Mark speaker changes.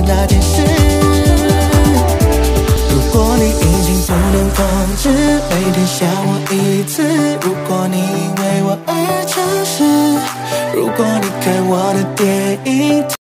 Speaker 1: 那件事。如果你已经不能控制，每天想我一次。如果你因为我而诚实，如果你看我的电影。